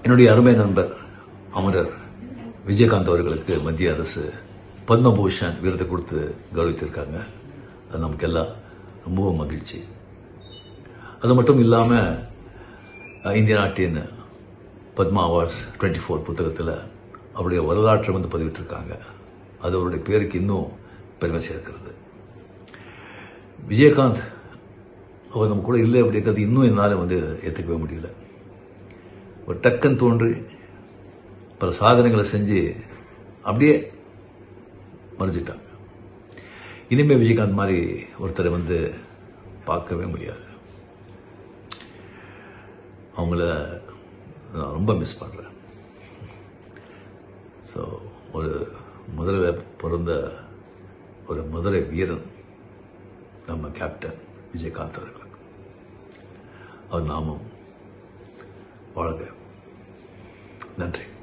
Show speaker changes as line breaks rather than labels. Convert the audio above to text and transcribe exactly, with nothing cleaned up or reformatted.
என்னுடைய அருமை நண்பர் அமரர் விஜயகாந்த் அவர்களுக்கு மத்திய அரசு பத்மபூஷன் விருது கொடுத்து கௌரவித்திருக்காங்க. அது நமக்கு எல்லாம் ரொம்பவும் மகிழ்ச்சி. அது மட்டும் இல்லாமல் இந்திய நாட்டின் பத்மா அவார்ட்ஸ் டுவெண்ட்டி ஃபோர் புத்தகத்தில் அவருடைய வரலாற்றை வந்து பதிவிட்டிருக்காங்க. அது அவருடைய பேருக்கு இன்னும் பெருமை சேர்க்கிறது. விஜயகாந்த் அவர் நம்ம கூட இல்லை அப்படிங்கிறது இன்னும் என்னால் வந்து ஏற்றுக்கவே முடியல. ஒரு டக்குன்னு தோன்றி பல சாதனைகளை செஞ்சு அப்படியே மறைஞ்சிட்டாங்க. இனிமேல் விஜயகாந்த் மாதிரி ஒருத்தரை வந்து பார்க்கவே முடியாது. அவங்கள நான் ரொம்ப மிஸ் பண்ணுறேன். ஸோ ஒரு முதலில் பிறந்த ஒரு மதுரை வீரன் நம்ம கேப்டன் விஜயகாந்த் அவர்கள். அவர் நாமும் வாழ்க. நன்றி.